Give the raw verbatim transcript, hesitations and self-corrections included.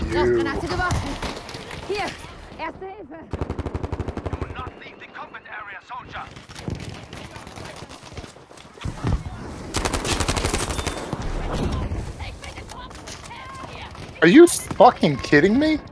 you. Granate geworfen. Hier, erste Hilfe. Do not leave the combat area, soldier. Are you fucking kidding me?